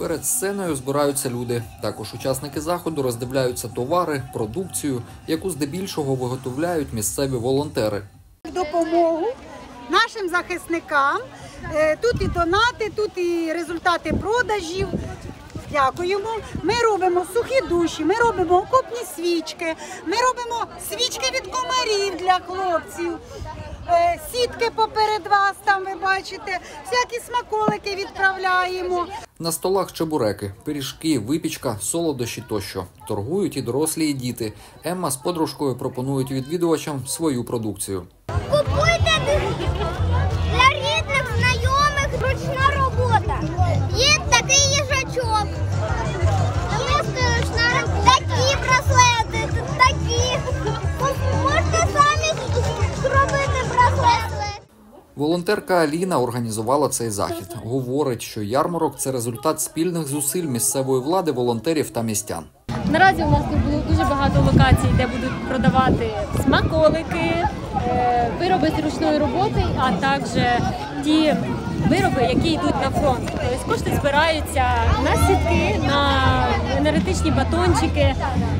Перед сценою збираються люди. Також учасники заходу роздивляються товари, продукцію, яку здебільшого виготовляють місцеві волонтери. Допомогу нашим захисникам. Тут і донати, тут і результати продажів. Дякуємо. Ми робимо сухі душі, ми робимо окопні свічки, ми робимо свічки від комарів для хлопців. Сітки поперед вас, там ви бачите, всякі смаколики відправляємо. На столах чебуреки, пиріжки, випічка, солодощі тощо. Торгують і дорослі, і діти. Емма з подружкою пропонують відвідувачам свою продукцію. Купуйте для рідних, знайомих, ручна робота. Є такий їжачок. Такі браслети, такі. Можете самі зробити браслети. Волонтерка Аліна організувала цей захід. Говорить, що ярмарок – це результат спільних зусиль місцевої влади, волонтерів та містян. Наразі у нас тут було дуже багато локацій, де будуть продавати смаколики, вироби з ручної роботи, а також ті вироби, які йдуть на фронт. Тобто кошти збираються на сітки, на енергетичні батончики,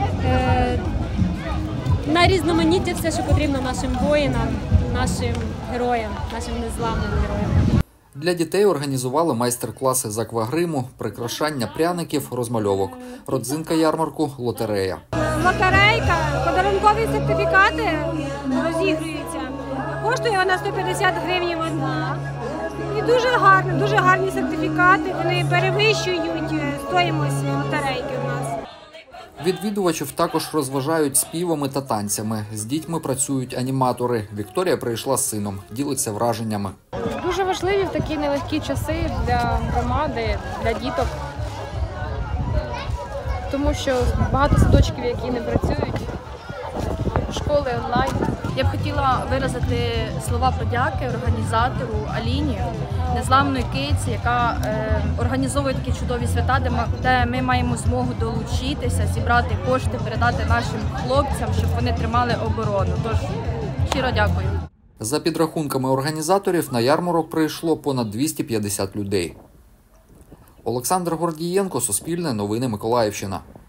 на різноманіття все, що потрібно нашим воїнам, нашим героям, нашим незламним героям. Для дітей організували майстер-класи з аквагриму, прикрашання пряників, розмальовок. Родзинка ярмарку – лотерея. Лотерейка, подарункові сертифікати розігруються. Коштує вона 150 гривень одна. І дуже гарні сертифікати, вони перевищують стоїмость лотерейки у нас. Відвідувачів також розважають співами та танцями. З дітьми працюють аніматори. Вікторія прийшла з сином, ділиться враженнями. Дуже важливі в такі нелегкі часи для громади, для діток. Тому що багато садочків, які не працюють, школи онлайн. Я б хотіла виразити слова подяки організатору Аліні, незламної киці, яка організовує такі чудові свята, де ми маємо змогу долучитися, зібрати кошти, передати нашим хлопцям, щоб вони тримали оборону. Тож, щиро дякую. За підрахунками організаторів, на ярмарок прийшло понад 250 людей. Олександр Гордієнко, Суспільне новини, Миколаївщина.